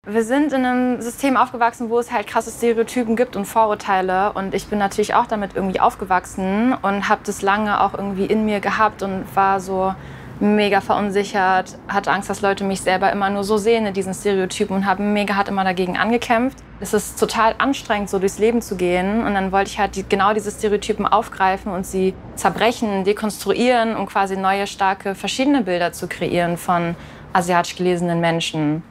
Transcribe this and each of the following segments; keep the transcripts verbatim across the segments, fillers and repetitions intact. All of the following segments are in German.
Wir sind in einem System aufgewachsen, wo es halt krasse Stereotypen gibt und Vorurteile. Und ich bin natürlich auch damit irgendwie aufgewachsen und habe das lange auch irgendwie in mir gehabt und war so mega verunsichert, hatte Angst, dass Leute mich selber immer nur so sehen in diesen Stereotypen und habe mega hart immer dagegen angekämpft. Es ist total anstrengend, so durchs Leben zu gehen. Und dann wollte ich halt die, genau diese Stereotypen aufgreifen und sie zerbrechen, dekonstruieren, um quasi neue, starke, verschiedene Bilder zu kreieren von asiatisch gelesenen Menschen.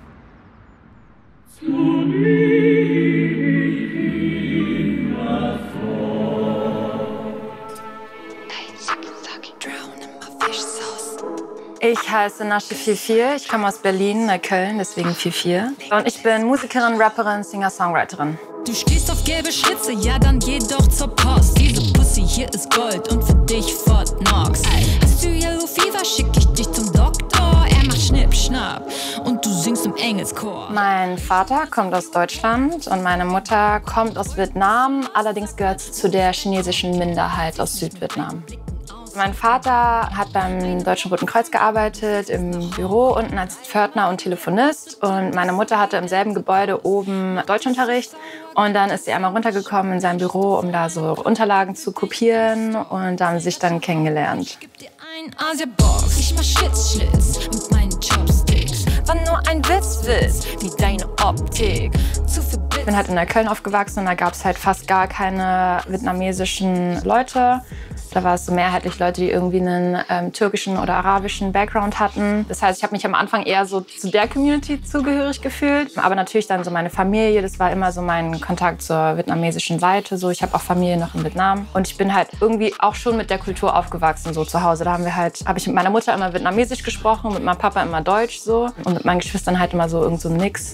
Ich heiße Nasche vier vier, ich komme aus Berlin, Neukölln, deswegen vier vier. Und ich bin Musikerin, Rapperin, Singer-Songwriterin. Du stehst auf gelbe Schlitze, ja dann geh doch zur Post. Diese Pussy hier ist Gold und für dich Fort Knox. Hast du Yellow Fever, schick ich dich zum Doktor. Er macht Schnipp, Schnapp und du singst im Engelschor. Mein Vater kommt aus Deutschland und meine Mutter kommt aus Vietnam. Allerdings gehört sie zu der chinesischen Minderheit aus Südvietnam. Mein Vater hat beim Deutschen Roten Kreuz gearbeitet, im Büro unten als Pförtner und Telefonist. Und meine Mutter hatte im selben Gebäude oben Deutschunterricht. Und dann ist sie einmal runtergekommen in sein Büro, um da so Unterlagen zu kopieren. Und da haben sie sich dann kennengelernt. Ich geb dir ein Asia-Box, ich mach Schlitz, Schlitz mit meinen Chopsticks. War nur ein Witz, Witz, wie deine Optik. Zu ich bin halt in Neukölln aufgewachsen und da gab es halt fast gar keine vietnamesischen Leute. Da war es so mehrheitlich Leute, die irgendwie einen ähm, türkischen oder arabischen Background hatten. Das heißt, ich habe mich am Anfang eher so zu der Community zugehörig gefühlt. Aber natürlich dann so meine Familie, das war immer so mein Kontakt zur vietnamesischen Seite. So, ich habe auch Familie noch in Vietnam. Und ich bin halt irgendwie auch schon mit der Kultur aufgewachsen, so zu Hause. Da haben wir halt, habe ich mit meiner Mutter immer vietnamesisch gesprochen, mit meinem Papa immer Deutsch so. Und mit meinen Geschwistern halt immer so irgend so ein Mix.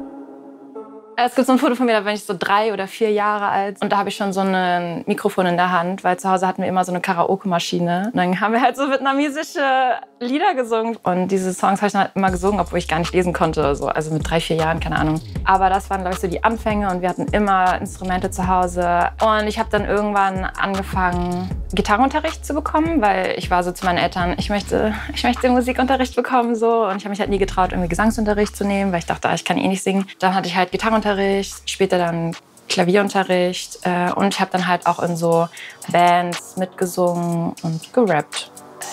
Es gibt so ein Foto von mir, da bin ich so drei oder vier Jahre alt. Und da habe ich schon so ein Mikrofon in der Hand, weil zu Hause hatten wir immer so eine Karaoke-Maschine. Und dann haben wir halt so vietnamesische Lieder gesungen. Und diese Songs habe ich dann halt immer gesungen, obwohl ich gar nicht lesen konnte oder so. Also mit drei, vier Jahren, keine Ahnung. Aber das waren, glaube ich, so die Anfänge. Und wir hatten immer Instrumente zu Hause. Und ich habe dann irgendwann angefangen, Gitarrenunterricht zu bekommen, weil ich war so zu meinen Eltern, ich möchte, ich möchte Musikunterricht bekommen. So. Und ich habe mich halt nie getraut, irgendwie Gesangsunterricht zu nehmen, weil ich dachte, ah, ich kann eh nicht singen. Dann hatte ich halt Gitarrenunterricht. Später dann Klavierunterricht äh, und ich habe dann halt auch in so Bands mitgesungen und gerappt.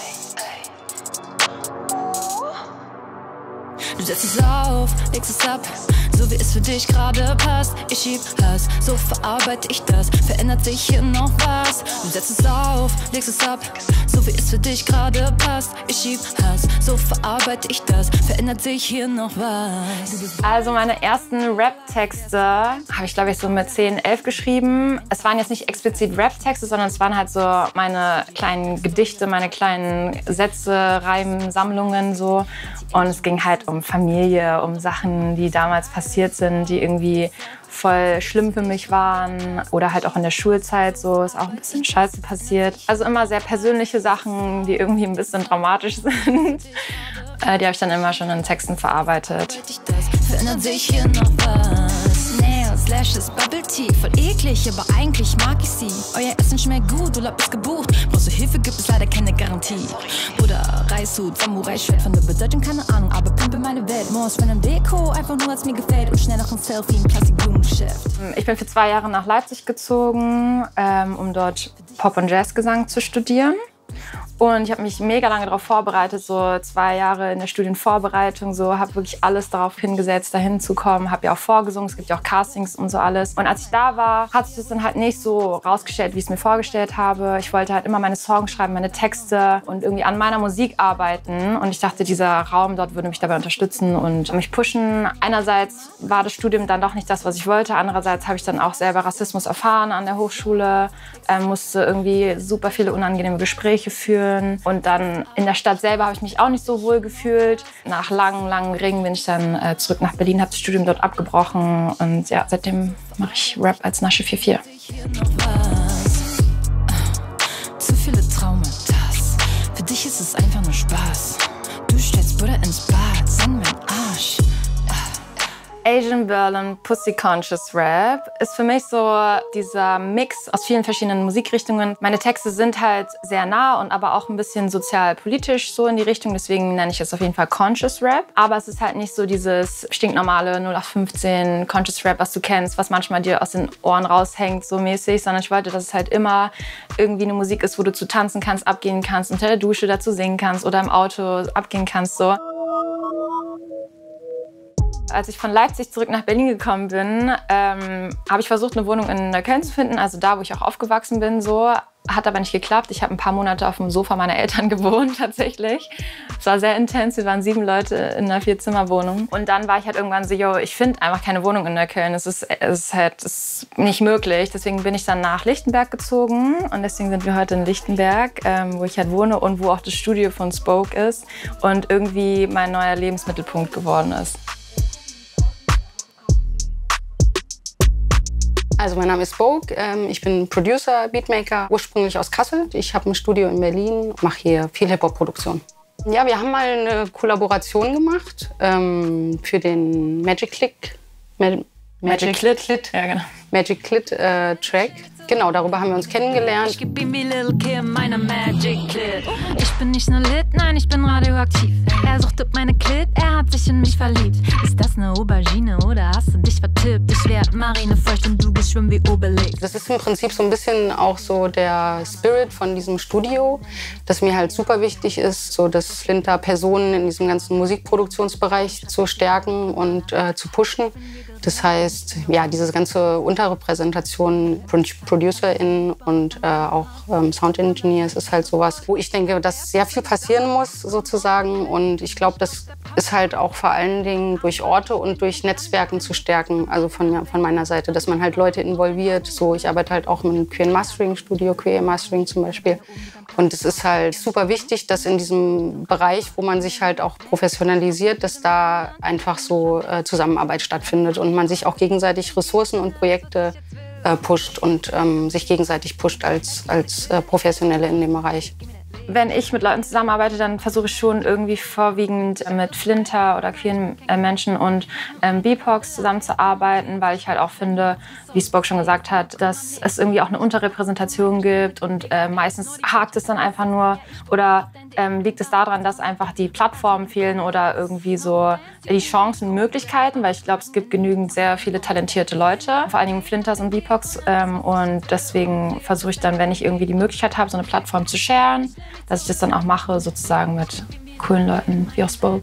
Du setzt es auf, legst es ab, so wie es für dich gerade passt. Ich schieb Hass, so verarbeite ich das, verändert sich hier noch was. Du setzt es auf, legst es ab, so wie es für dich gerade passt. Ich schieb Hass, so verarbeite ich das, verändert sich hier noch was. Also meine ersten Rap-Texte habe ich, glaube ich, so mit zehn, elf geschrieben. Es waren jetzt nicht explizit Rap-Texte, sondern es waren halt so meine kleinen Gedichte, meine kleinen Sätze, Reimsammlungen so. Und es ging halt um Familie, um Sachen, die damals passiert sind, die irgendwie voll schlimm für mich waren. Oder halt auch in der Schulzeit so ist auch ein bisschen Scheiße passiert. Also immer sehr persönliche Sachen, die irgendwie ein bisschen dramatisch sind. Äh, die habe ich dann immer schon in Texten verarbeitet. Verändert sich hier noch was. Nails, Lashes, Bubble Tea, voll eklig, aber eigentlich mag ich sie. Euer Essen schmeckt gut, Urlaub ist gebucht. Brauchst du Hilfe, gibt es leider keine Garantie. Oder Reishut, Samurai-Schwert, von der Bedeutung keine Ahnung, aber pimpe meine Welt. Morgens von einem Deko, einfach nur als mir gefällt. Und schnell noch ein Selfie im Plastikblumengeschäft. Ich bin für zwei Jahre nach Leipzig gezogen, ähm, um dort Pop- und Jazzgesang zu studieren. Und ich habe mich mega lange darauf vorbereitet, so zwei Jahre in der Studienvorbereitung, so habe wirklich alles darauf hingesetzt, dahin zu kommen, habe ja auch vorgesungen, es gibt ja auch Castings und so alles. Und als ich da war, hat sich das dann halt nicht so rausgestellt, wie ich es mir vorgestellt habe. Ich wollte halt immer meine Songs schreiben, meine Texte und irgendwie an meiner Musik arbeiten. Und ich dachte, dieser Raum dort würde mich dabei unterstützen und mich pushen. Einerseits war das Studium dann doch nicht das, was ich wollte. Andererseits habe ich dann auch selber Rassismus erfahren an der Hochschule, äh, musste irgendwie super viele unangenehme Gespräche führen. Und dann in der Stadt selber habe ich mich auch nicht so wohl gefühlt. Nach langen, langen Ringen bin ich dann äh, zurück nach Berlin, habe das Studium dort abgebrochen. Und ja, seitdem mache ich Rap als Nasche vier vier. Zu viele Traumata. Für dich ist es einfach nur Spaß. Du stellst Butter ins Bad, send mein Arsch. Asian Berlin Pussy Conscious Rap ist für mich so dieser Mix aus vielen verschiedenen Musikrichtungen. Meine Texte sind halt sehr nah und aber auch ein bisschen sozialpolitisch so in die Richtung. Deswegen nenne ich es auf jeden Fall Conscious Rap. Aber es ist halt nicht so dieses stinknormale null acht fünfzehn Conscious Rap, was du kennst, was manchmal dir aus den Ohren raushängt, so mäßig. Sondern ich wollte, dass es halt immer irgendwie eine Musik ist, wo du zu tanzen kannst, abgehen kannst, unter der Dusche dazu singen kannst oder im Auto abgehen kannst, so. Als ich von Leipzig zurück nach Berlin gekommen bin, ähm, habe ich versucht, eine Wohnung in Neukölln zu finden, also da, wo ich auch aufgewachsen bin, so. Hat aber nicht geklappt. Ich habe ein paar Monate auf dem Sofa meiner Eltern gewohnt, tatsächlich. Es war sehr intens. Wir waren sieben Leute in einer Vier-Zimmer-Wohnung. Und dann war ich halt irgendwann so, yo, ich finde einfach keine Wohnung in Neukölln. Es ist, es ist halt es ist nicht möglich. Deswegen bin ich dann nach Lichtenberg gezogen. Und deswegen sind wir heute in Lichtenberg, ähm, wo ich halt wohne und wo auch das Studio von Spoke ist. Und irgendwie mein neuer Lebensmittelpunkt geworden ist. Also mein Name ist Spoke, ich bin Producer, Beatmaker, ursprünglich aus Kassel. Ich habe ein Studio in Berlin, mache hier viel Hip-Hop-Produktion. Ja, wir haben mal eine Kollaboration gemacht ähm, für den Magic Click. Ma Magic, Magic Clit. Clit. Ja, genau. Magic Clit äh, Track. Genau, darüber haben wir uns kennengelernt. Ich geb ihm wie Lil Kim meine Magic Clit. Ich bin nicht nur lit, nein, ich bin radioaktiv. Er suchtet meine Clit, er hat sich in mich verliebt. Ist das eine Aubergine oder hast du dich vertippt? Ich werd marinefeucht und du gehst schwimmen wie Obelix. Das ist im Prinzip so ein bisschen auch so der Spirit von diesem Studio, dass mir halt super wichtig ist, so dass Flinter Personen in diesem ganzen Musikproduktionsbereich zu stärken und äh, zu pushen. Das heißt, ja, diese ganze Unterrepräsentation, ProducerInnen und äh, auch ähm, Sound Engineers ist halt sowas, wo ich denke, dass sehr viel passieren muss sozusagen. Und ich glaube, das ist halt auch vor allen Dingen durch Orte und durch Netzwerken zu stärken, also von, von meiner Seite, dass man halt Leute involviert. So, ich arbeite halt auch mit einem Queer Mastering Studio, Queer Mastering zum Beispiel. Und es ist halt super wichtig, dass in diesem Bereich, wo man sich halt auch professionalisiert, dass da einfach so äh, Zusammenarbeit stattfindet und man sich auch gegenseitig Ressourcen und Projekte äh, pusht und ähm, sich gegenseitig pusht als, als äh, Professionelle in dem Bereich. Wenn ich mit Leuten zusammenarbeite, dann versuche ich schon irgendwie vorwiegend mit Flinter oder queeren Menschen und ähm, B I P O Cs zusammenzuarbeiten, weil ich halt auch finde, wie Spoke schon gesagt hat, dass es irgendwie auch eine Unterrepräsentation gibt und äh, meistens hakt es dann einfach nur oder ähm, liegt es daran, dass einfach die Plattformen fehlen oder irgendwie so die Chancen und Möglichkeiten, weil ich glaube, es gibt genügend sehr viele talentierte Leute, vor allem Flinters und B I P O Cs ähm, und deswegen versuche ich dann, wenn ich irgendwie die Möglichkeit habe, so eine Plattform zu sharen, dass ich das dann auch mache, sozusagen mit coolen Leuten wie auch Spoke.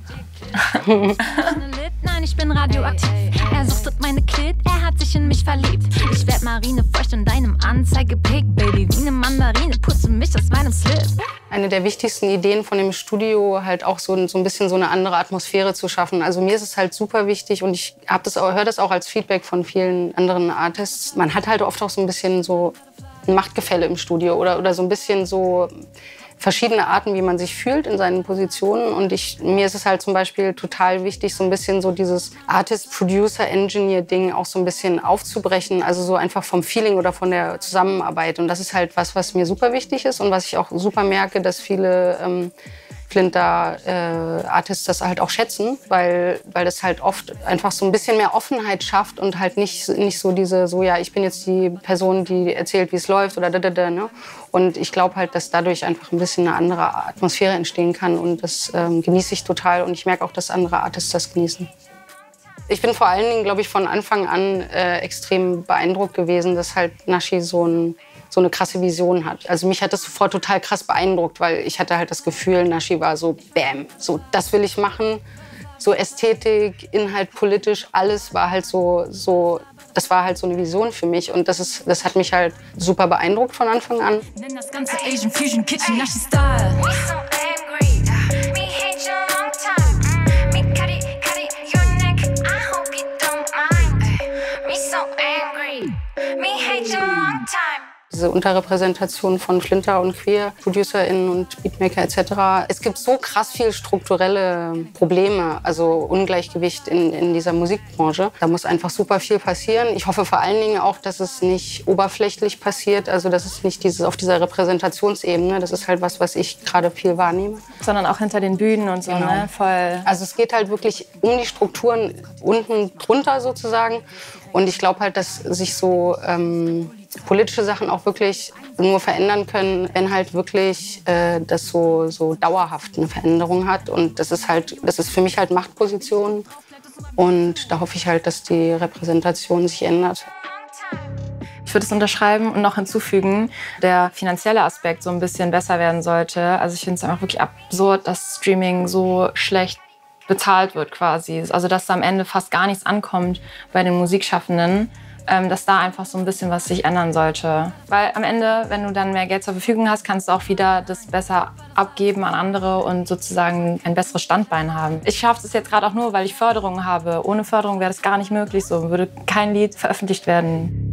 Nein, ich bin radioaktiv. Er suchtet meine Clit, er hat sich in mich verliebt. Ich werd marinefeucht in deinem Anzeigepick, Baby, wie eine Mandarine, putze mich aus meinem Slip. Eine der wichtigsten Ideen von dem Studio, halt auch so, so ein bisschen so eine andere Atmosphäre zu schaffen. Also mir ist es halt super wichtig und ich höre das auch als Feedback von vielen anderen Artists. Man hat halt oft auch so ein bisschen so ein Machtgefälle im Studio oder, oder so ein bisschen so verschiedene Arten, wie man sich fühlt in seinen Positionen. Und ich, mir ist es halt zum Beispiel total wichtig, so ein bisschen so dieses Artist-Producer-Engineer-Ding auch so ein bisschen aufzubrechen. Also so einfach vom Feeling oder von der Zusammenarbeit. Und das ist halt was, was mir super wichtig ist und was ich auch super merke, dass viele ähm, Flinter-Artists äh, das halt auch schätzen, weil, weil das halt oft einfach so ein bisschen mehr Offenheit schafft und halt nicht, nicht so diese, so ja, ich bin jetzt die Person, die erzählt, wie es läuft oder da, da, da, ne? Und ich glaube halt, dass dadurch einfach ein bisschen eine andere Atmosphäre entstehen kann und das ähm, genieße ich total und ich merke auch, dass andere Artists das genießen. Ich bin vor allen Dingen, glaube ich, von Anfang an äh, extrem beeindruckt gewesen, dass halt Nashi so ein so eine krasse Vision hat. Also mich hat das sofort total krass beeindruckt, weil ich hatte halt das Gefühl, Nashi war so, bam, so das will ich machen. So Ästhetik, Inhalt, politisch, alles war halt so, so, das war halt so eine Vision für mich und das ist, das hat mich halt super beeindruckt von Anfang an. Nenn das ganze Asian Fusion Kitchen Nashi Style. diese Unterrepräsentation von Flinter und Queer-ProducerInnen und Beatmaker et cetera. Es gibt so krass viel strukturelle Probleme, also Ungleichgewicht in, in dieser Musikbranche. Da muss einfach super viel passieren. Ich hoffe vor allen Dingen auch, dass es nicht oberflächlich passiert, also dass es nicht dieses, auf dieser Repräsentationsebene, das ist halt was, was ich gerade viel wahrnehme. Sondern auch hinter den Bühnen und so, genau. Ne? Voll. Also es geht halt wirklich um die Strukturen unten drunter sozusagen. Und ich glaube halt, dass sich so ähm, politische Sachen auch wirklich nur verändern können, wenn halt wirklich äh, das so, so dauerhaft eine Veränderung hat. Und das ist halt, das ist für mich halt Machtposition. Und da hoffe ich halt, dass die Repräsentation sich ändert. Ich würde es unterschreiben und noch hinzufügen, der finanzielle Aspekt so ein bisschen besser werden sollte. Also ich finde es einfach wirklich absurd, dass Streaming so schlecht bezahlt wird quasi. Also dass da am Ende fast gar nichts ankommt bei den Musikschaffenden, ähm, dass da einfach so ein bisschen was sich ändern sollte. Weil am Ende, wenn du dann mehr Geld zur Verfügung hast, kannst du auch wieder das besser abgeben an andere und sozusagen ein besseres Standbein haben. Ich schaffe es jetzt gerade auch nur, weil ich Förderungen habe. Ohne Förderung wäre das gar nicht möglich. So würde kein Lied veröffentlicht werden.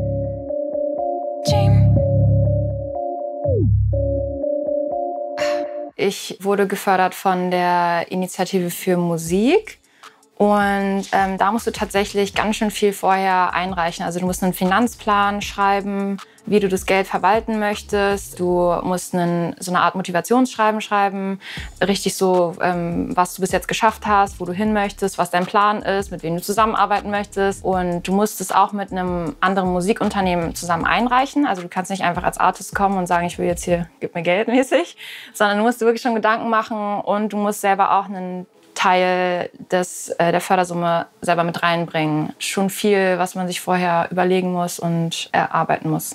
Ich wurde gefördert von der Initiative für Musik und ähm, da musst du tatsächlich ganz schön viel vorher einreichen. Also du musst einen Finanzplan schreiben, wie du das Geld verwalten möchtest. Du musst einen, so eine Art Motivationsschreiben schreiben, richtig so, ähm, was du bis jetzt geschafft hast, wo du hin möchtest, was dein Plan ist, mit wem du zusammenarbeiten möchtest. Und du musst es auch mit einem anderen Musikunternehmen zusammen einreichen. Also du kannst nicht einfach als Artist kommen und sagen, ich will jetzt hier, gib mir Geld mäßig, sondern du musst dir wirklich schon Gedanken machen und du musst selber auch einen Teil des, äh, der Fördersumme selber mit reinbringen. Schon viel, was man sich vorher überlegen muss und erarbeiten muss.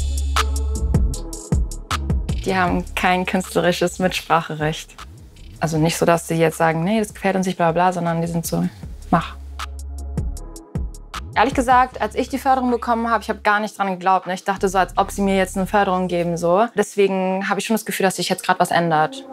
Die haben kein künstlerisches Mitspracherecht. Also nicht so, dass sie jetzt sagen, nee, das gefällt uns nicht, bla bla, sondern die sind so, mach. Ehrlich gesagt, als ich die Förderung bekommen habe, ich habe gar nicht dran geglaubt. Ne? Ich dachte so, als ob sie mir jetzt eine Förderung geben. So. Deswegen habe ich schon das Gefühl, dass sich jetzt gerade was ändert.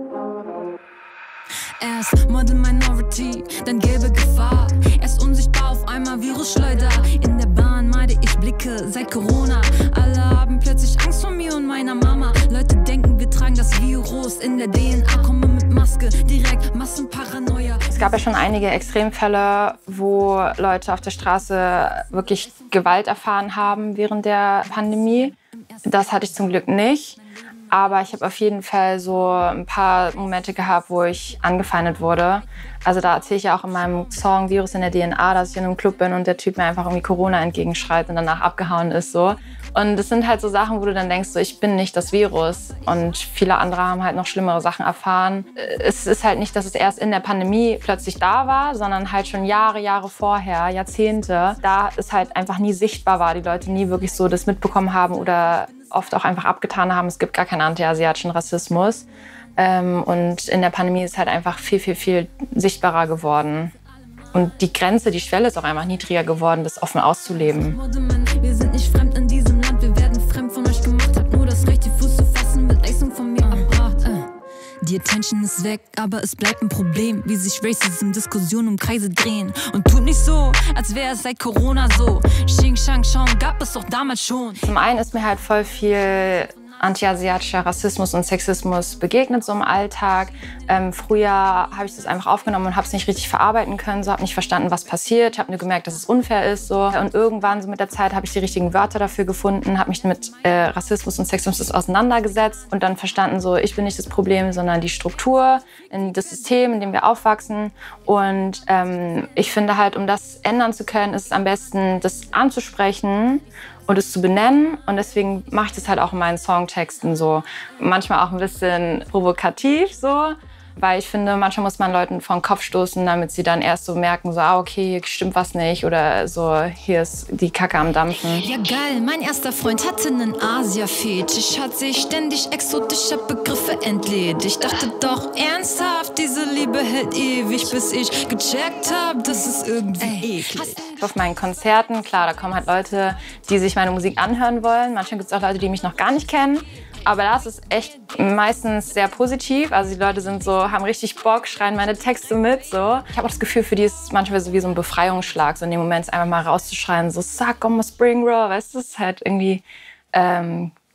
Erst Model Minority, dann gelbe Gefahr. Erst unsichtbar, auf einmal Virusschleuder. In der Bahn meide ich Blicke seit Corona. Alle haben plötzlich Angst vor mir und meiner Mama. Leute denken, wir tragen das Virus in der D N A. Komme mit Maske, direkt Massenparanoia. Es gab ja schon einige Extremfälle, wo Leute auf der Straße wirklich Gewalt erfahren haben während der Pandemie. Das hatte ich zum Glück nicht. Aber ich habe auf jeden Fall so ein paar Momente gehabt, wo ich angefeindet wurde. Also da erzähle ich ja auch in meinem Song Virus in der D N A, dass ich in einem Club bin und der Typ mir einfach irgendwie Corona entgegenschreit und danach abgehauen ist. So. Und das sind halt so Sachen, wo du dann denkst, so, ich bin nicht das Virus. Und viele andere haben halt noch schlimmere Sachen erfahren. Es ist halt nicht, dass es erst in der Pandemie plötzlich da war, sondern halt schon Jahre, Jahre vorher, Jahrzehnte. Da es halt einfach nie sichtbar war, die Leute nie wirklich so das mitbekommen haben oder oft auch einfach abgetan haben, es gibt gar keinen anti-asiatischen Rassismus. Ähm, und in der Pandemie ist es halt einfach viel, viel, viel sichtbarer geworden. Und die Grenze, die Schwelle ist auch einfach niedriger geworden, das offen auszuleben. Wir sind nicht fremd in diesem Land, wir werden fremd von euch gemacht. Habt nur das Recht, die Fuß zu fassen, mit Leistung von mir erbracht. Die Attention ist weg, aber es bleibt ein Problem, wie sich Racism-Diskussionen um Kreise drehen. Und tut nicht so, als wäre es seit Corona so. Xing Shang Shang gab es doch damals schon. Zum einen ist mir halt voll viel anti-asiatischer Rassismus und Sexismus begegnet so im Alltag. Ähm, früher habe ich das einfach aufgenommen und habe es nicht richtig verarbeiten können, so habe nicht verstanden, was passiert. Ich habe nur gemerkt, dass es unfair ist. So. Und irgendwann so mit der Zeit habe ich die richtigen Wörter dafür gefunden, habe mich mit äh, Rassismus und Sexismus auseinandergesetzt und dann verstanden, so ich bin nicht das Problem, sondern die Struktur, in das System, in dem wir aufwachsen. Und ähm, ich finde halt, um das ändern zu können, ist es am besten, das anzusprechen und es zu benennen. Und deswegen mache ich das halt auch in meinen Songtexten so. Manchmal auch ein bisschen provokativ so. Weil ich finde, manchmal muss man Leuten vor den Kopf stoßen, damit sie dann erst so merken, so, ah, okay, hier stimmt was nicht. Oder so, hier ist die Kacke am Dampfen. Ja geil, mein erster Freund hatte einen Asia-Fetisch. Hat sich ständig exotische Begriffe entledigt. Dachte doch ernsthaft, diese Liebe hält ewig, bis ich gecheckt hab, das ist irgendwie eklig. Auf meinen Konzerten, klar, da kommen halt Leute, die sich meine Musik anhören wollen. Manchmal gibt es auch Leute, die mich noch gar nicht kennen. Aber das ist echt meistens sehr positiv. Also die Leute sind so, haben richtig Bock, schreien meine Texte mit. So. Ich habe auch das Gefühl, für die ist es manchmal so wie so ein Befreiungsschlag. So in dem Moment einfach mal rauszuschreien, so Suck on my spring roll, weißt du, das ist halt irgendwie ähm,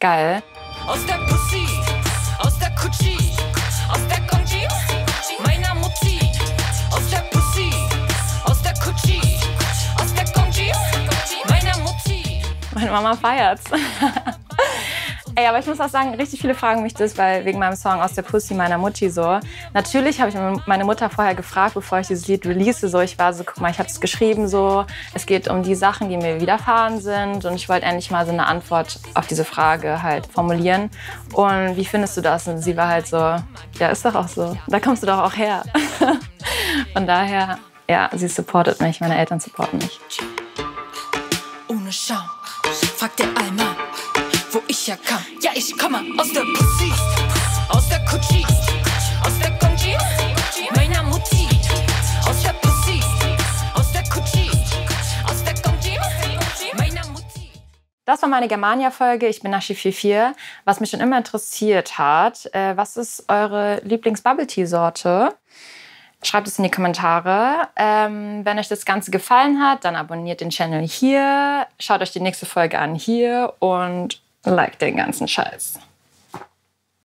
Geil. Aus der Pussy, aus der Kutschi, aus der Konji, meiner Mutti. Aus der Pussy, aus der Kutschi, aus der Konji, meiner Mutti. Meine Mama feiert's. Ey, aber ich muss auch sagen, richtig viele fragen mich das, weil wegen meinem Song Aus der Pussy meiner Mutti so. Natürlich habe ich meine Mutter vorher gefragt, bevor ich dieses Lied release. So, ich war so, guck mal, ich habe es geschrieben so. Es geht um die Sachen, die mir widerfahren sind. Und ich wollte endlich mal so eine Antwort auf diese Frage halt formulieren. Und wie findest du das? Und sie war halt so, ja, ist doch auch so. Da kommst du doch auch her. Von daher, ja, sie supportet mich, meine Eltern supporten mich. Ohne Scham, fragt der Alma, wo ich herkam. Ja, ich komme aus der Pussy, aus der Kutschi, aus der Konji, meiner Mutti. Aus der Pussy, aus der Kutschi, aus der Konji, meiner Mutti. Das war meine Germania-Folge. Ich bin Nashi vier vier. Was mich schon immer interessiert hat, äh, was ist eure Lieblings-Bubble-Tea-Sorte? Schreibt es in die Kommentare. Ähm, wenn euch das Ganze gefallen hat, dann abonniert den Channel hier. Schaut euch die nächste Folge an hier und liked den ganzen Scheiß.